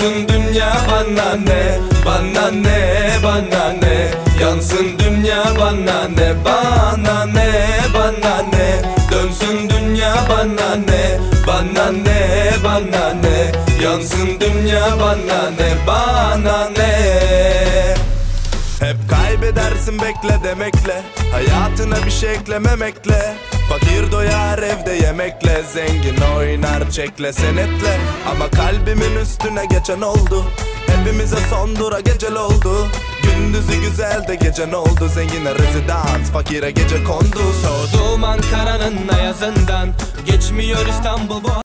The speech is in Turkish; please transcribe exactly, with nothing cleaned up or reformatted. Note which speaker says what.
Speaker 1: Dönsün dünya bana ne, bana ne, bana ne. Yansın dünya bana ne, bana ne, bana ne. Dönsün dünya bana ne, bana ne, bana ne. Yansın dünya bana ne, bana ne. Hep kaybedersin bekle demekle, hayatına bir şey eklememekle. Fakir doyar evde yemekle, zengin oynar çekle senetle. Ama kalbimin üstüne geçen oldu, hepimize son dura gecel oldu. Gündüzü güzel de gece ne oldu, zengine rezidans, fakire gece kondu.
Speaker 2: Soğuduğum Ankara'nın ayazından, geçmiyor İstanbul bu